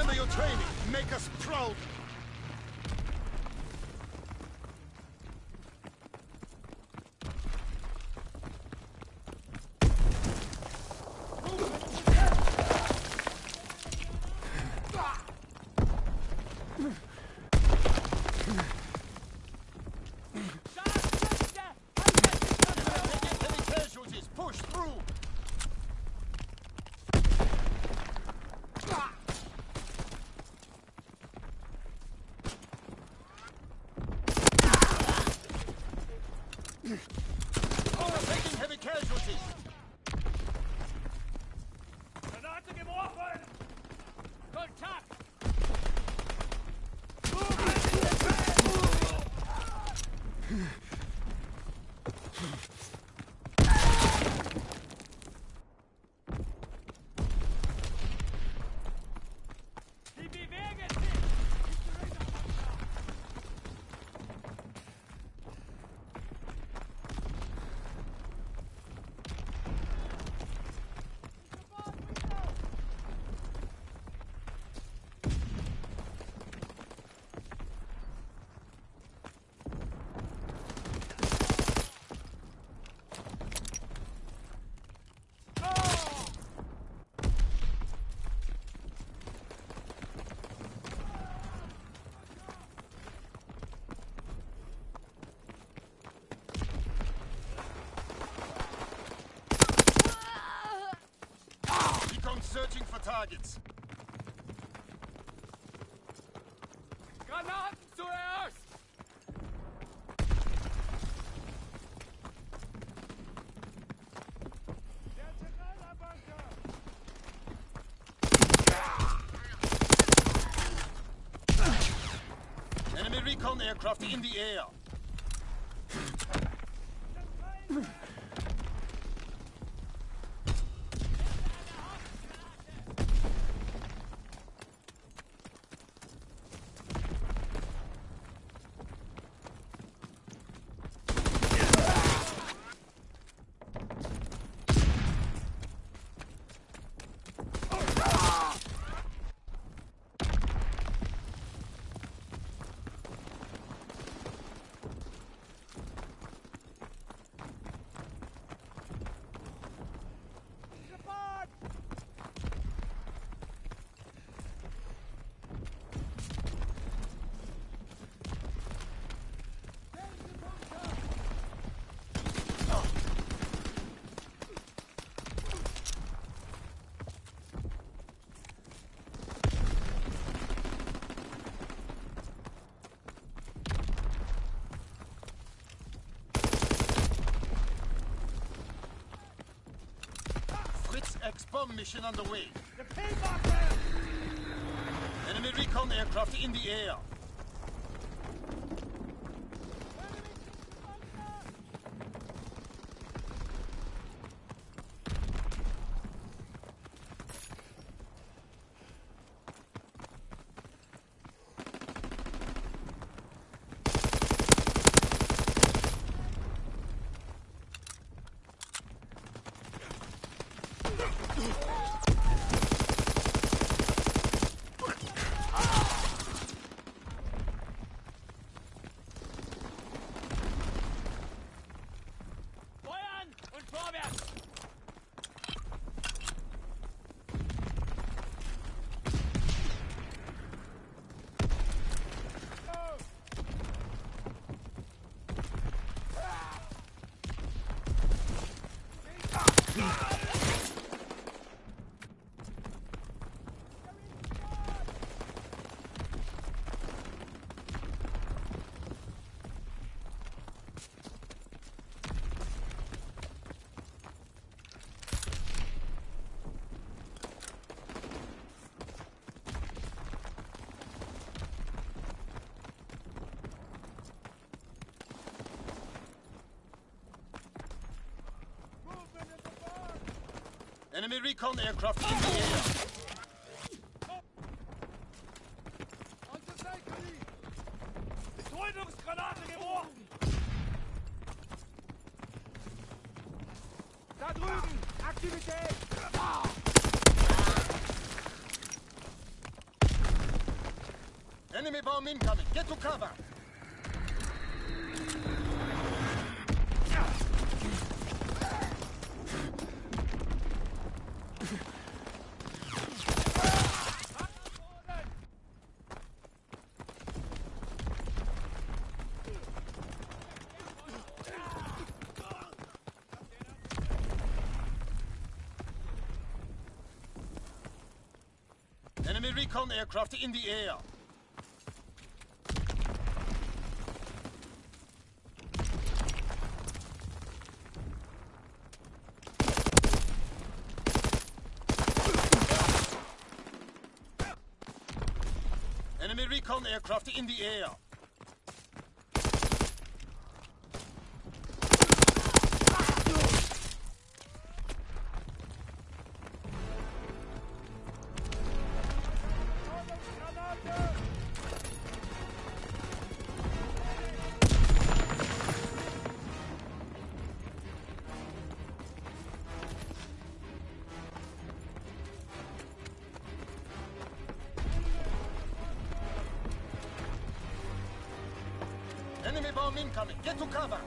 Remember your training. Make us proud. Taking heavy casualties. Granate geworfen! Kontakt! Die bewegen sich! Searching for targets. Granaten zuerst! Der Zentralarbeiter! Enemy recon aircraft in the air. X-bomb mission underway. Enemy recon aircraft in the air. Enemy recon aircraft in the air. Betäubungsgranate geworfen! Da drüben! Aktivität! Enemy bomb incoming. Get to cover. Enemy recon aircraft in the air. Enemy recon aircraft in the air. Enemy bomb incoming. Get to cover.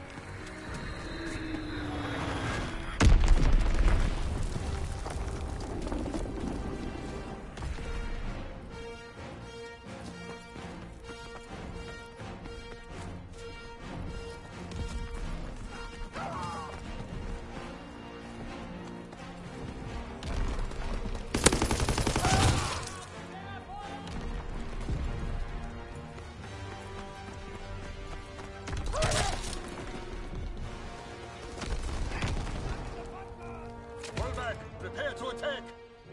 Fall back. Prepare to attack.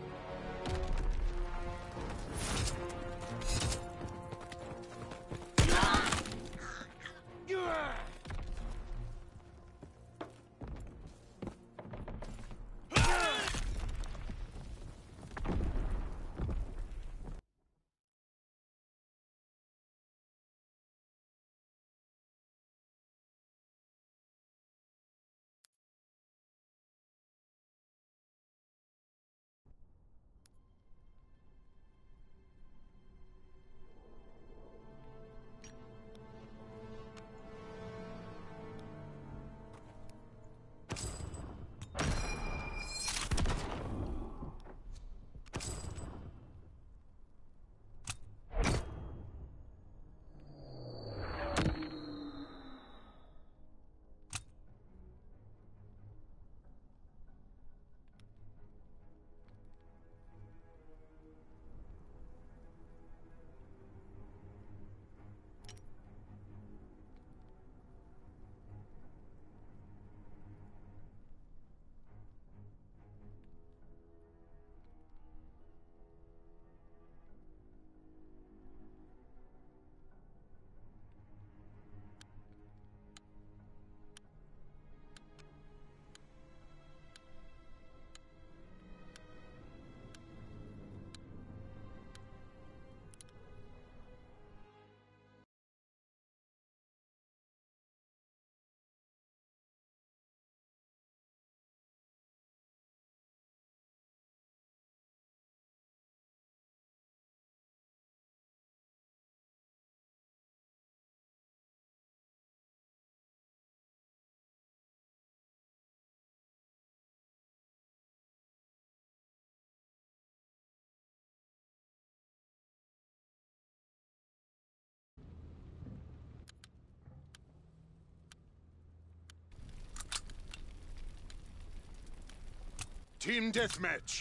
Team deathmatch.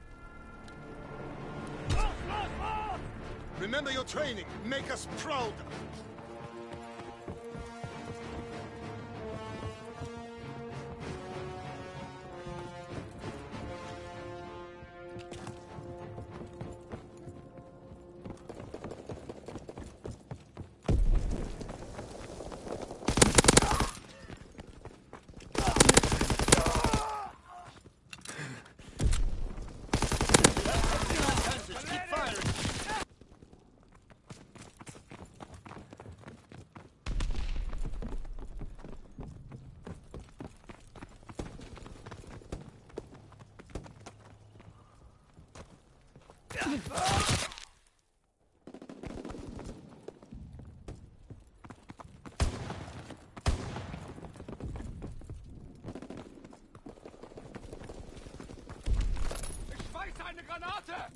Remember your training. Make us proud. Keep firing. Granate!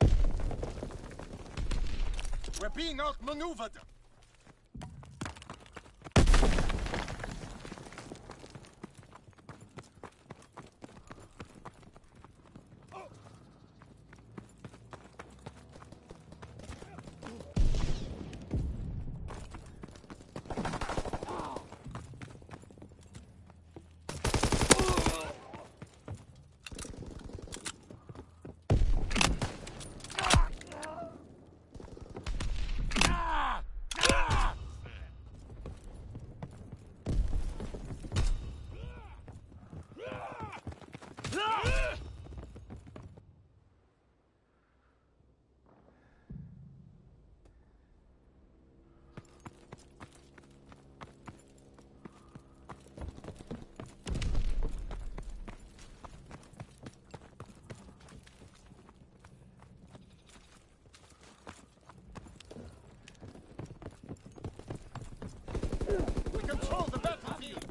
We're being outmaneuvered. We control the battlefield.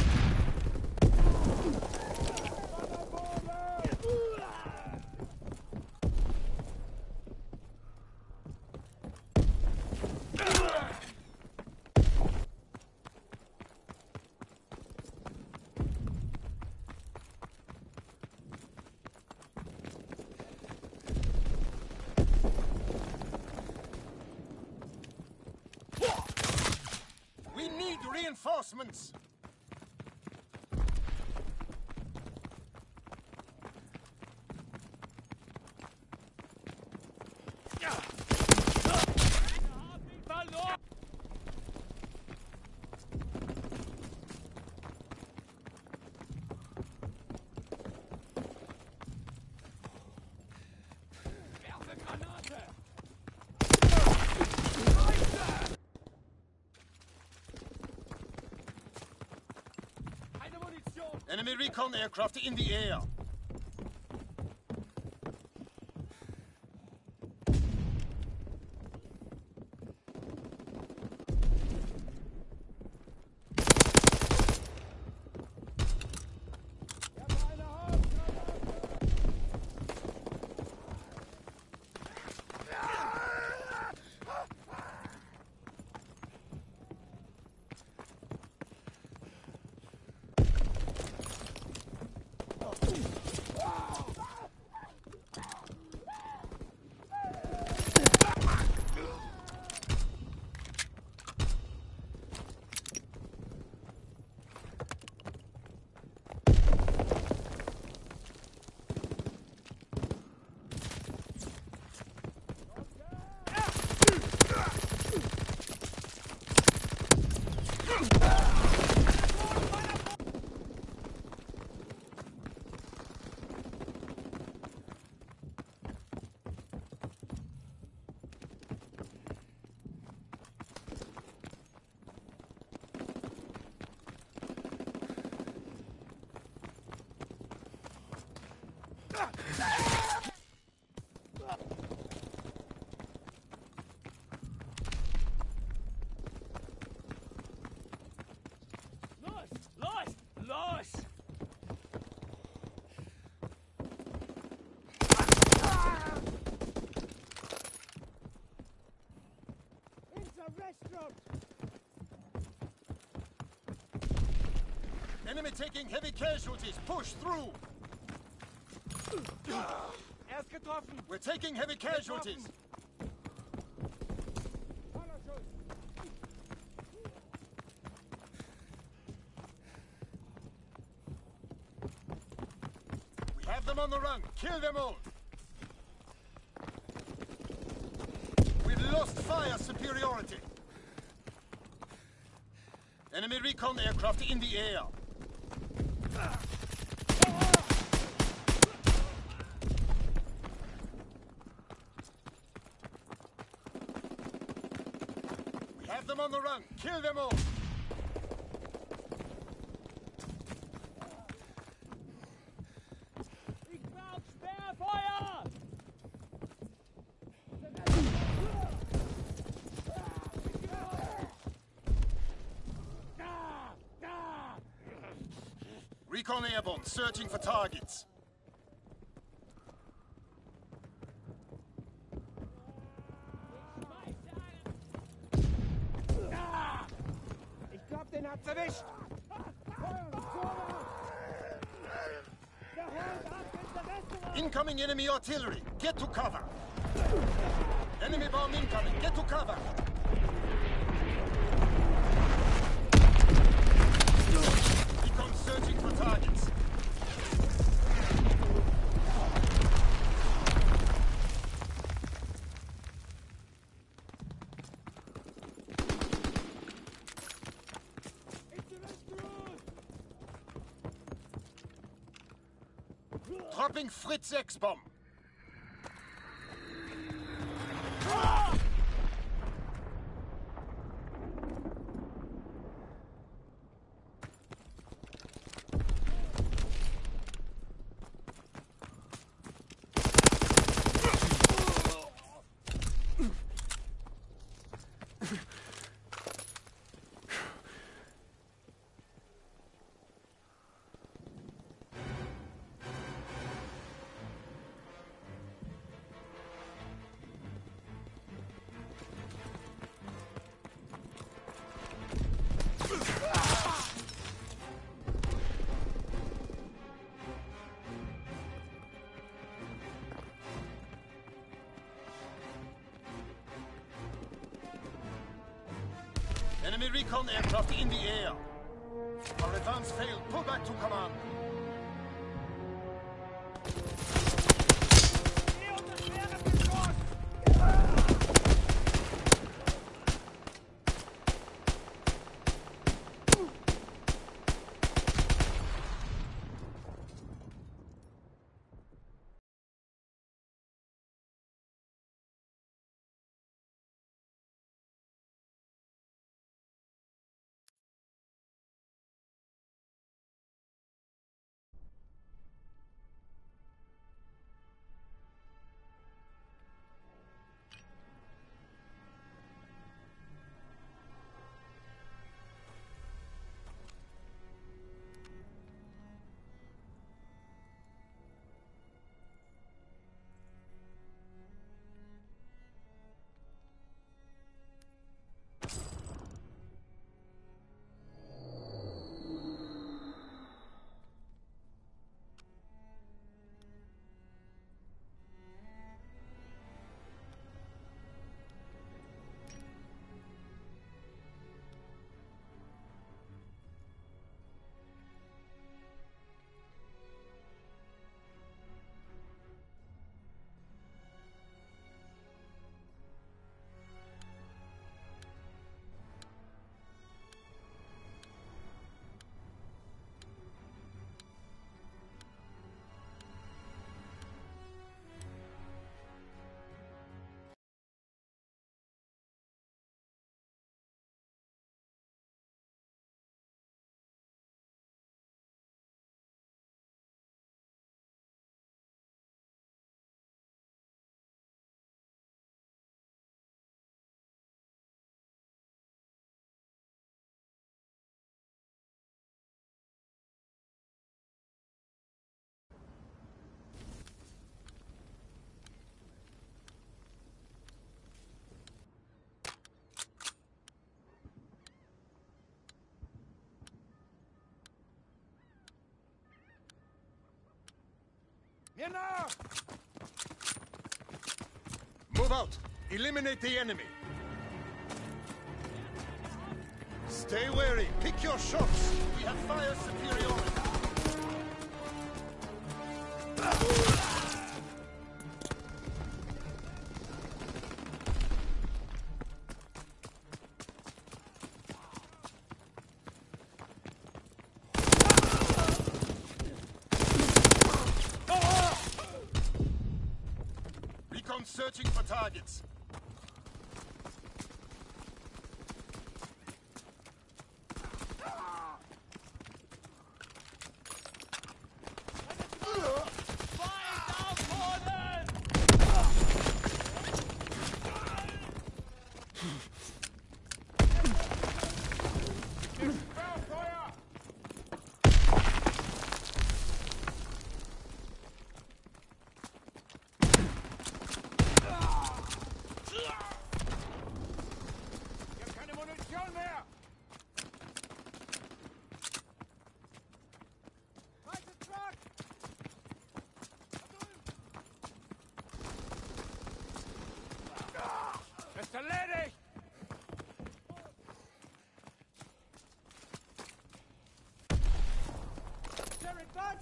We need reinforcements. Verloren! Werfe Granate! Keine Munition! Enemy recon aircraft in the air. Los! Los! Los! It's a restaurant! Enemy taking heavy casualties. Push through. Er ist getroffen! We're taking heavy casualties. We have them on the run. Kill them all. We've lost fire superiority. Enemy recon aircraft in the air. We have them on the run. Kill them all. Ich brauch Sperrfeuer! Recon airborne, searching for targets. erwischt! Der holt ab ins Restaurant! Incoming enemy artillery! Get to cover! Enemy bomb incoming! Get to cover! Recon searching for targets! Dropping Fritz X-bomb! Enemy recon aircraft in the air. Our advance failed. Pull back to command. Mir nach! Move out. Eliminate the enemy. Stay wary. Pick your shots. We have fire superiority. Recon searching for targets.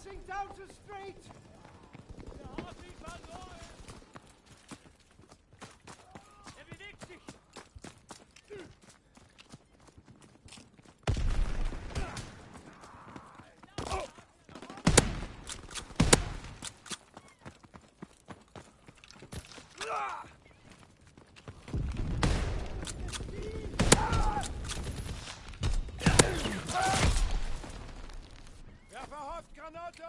Marching down the street! Der hat ihn verloren! Er bewegt sich! Wer verhofft Granate?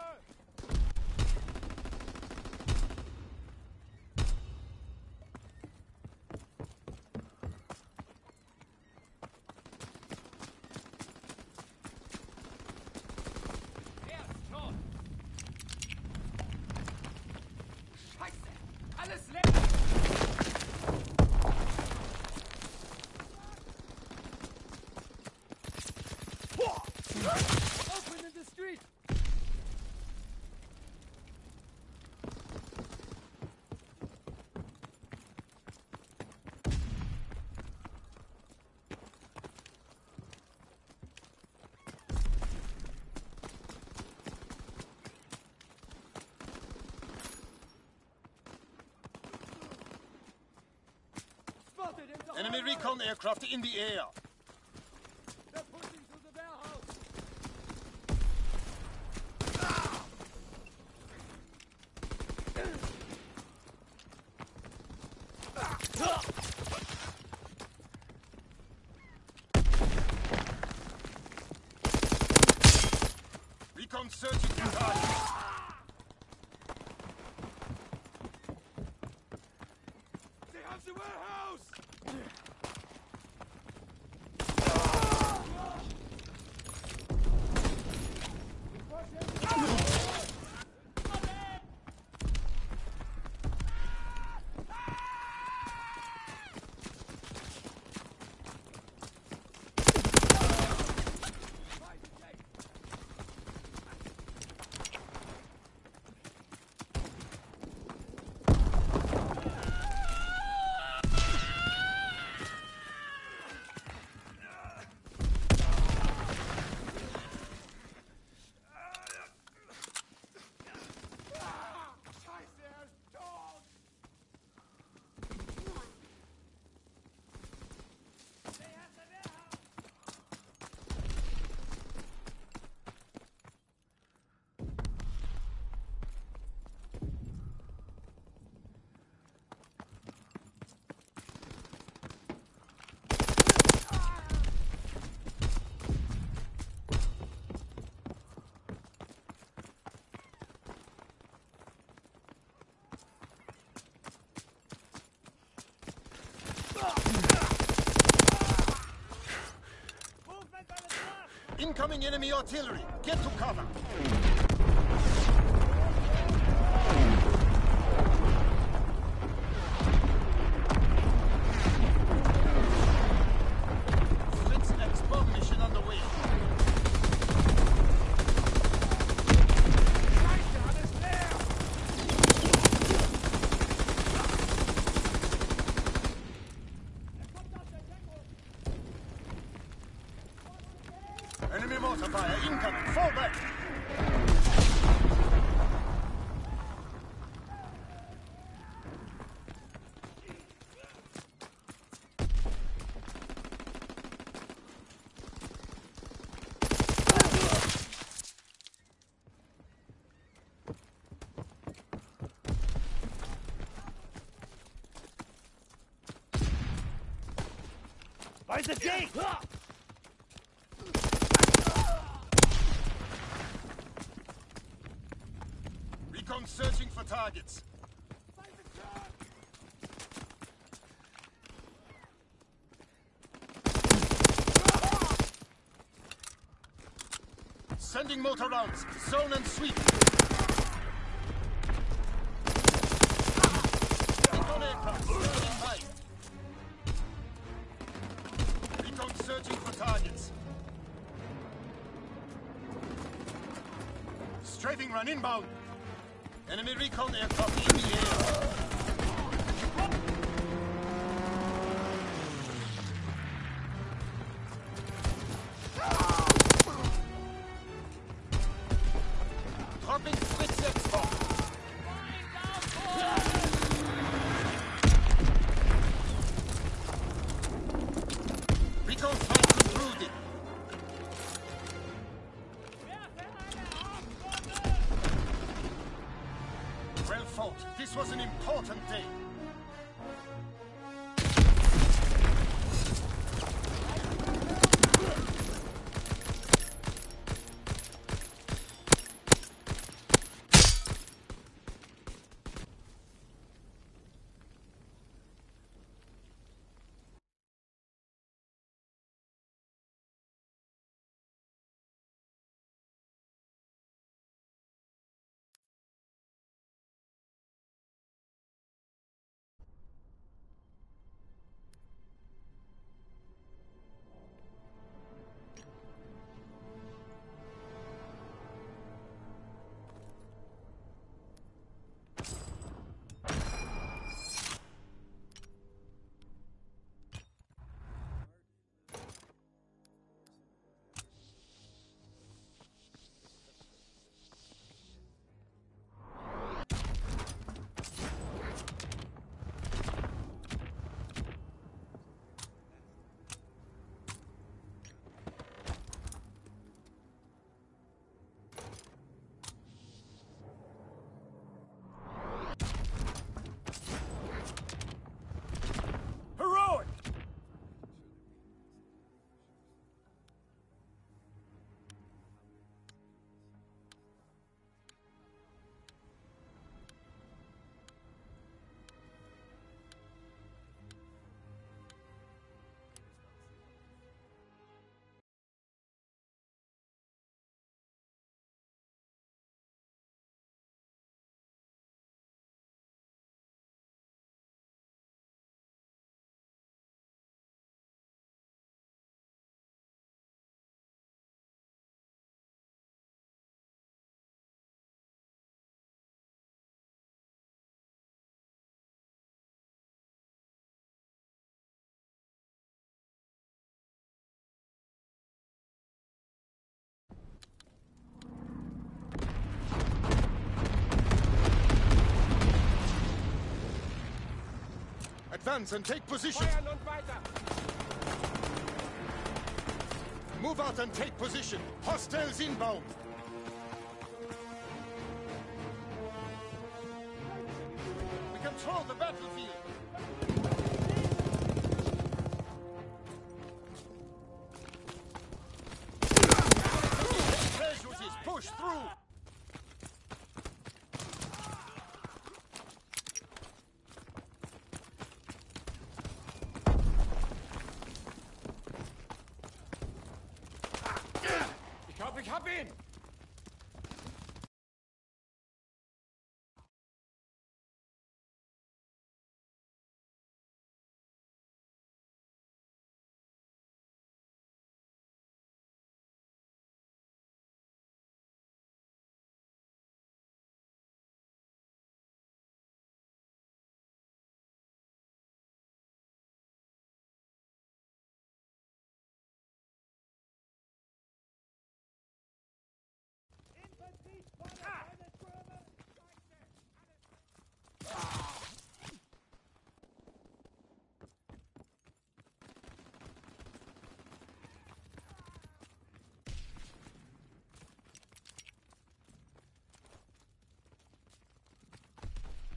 Er ist tot! Scheiße! Alles leer! Open in the street! Spotted in the Enemy hallway. recon aircraft in the air. They're pushing through the warehouse! Recon searching for targets. They have the warehouse! Scheiße, er ist tot! They have the warehouse! Movement by the truck! Incoming enemy artillery. Get to cover. Fritz X bomb mission underway. Scheiße, alles leer! Enemy mortar fire incoming. Fall back. By the gate! Recon searching for targets. By the truck! Sending mortar rounds. Zone and sweep. Recon aircraft standing by. Recon searching for targets. Strafing run inbound. Enemy recon aircraft in the air. fault. This was an important day. Heroic! Advance and take position. Feuern und weiter! Move out and take position. Hostiles inbound. We control the battlefield. Casualties, push through. Ich hab ihn!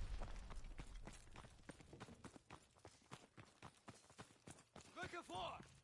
Rücke vor!